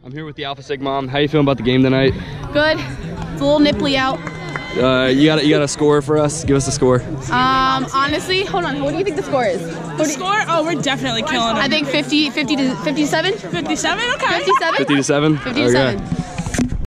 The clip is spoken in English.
I'm here with the Alpha Sig mom. How you feeling about the game tonight? Good. It's a little nipply out. You got a score for us? Give us a score. Honestly, hold on. What do you think the score is? The score? Oh, we're definitely killing them. I think 50 to 57. 57? Okay. 57? 50 to 7? 50 to 7.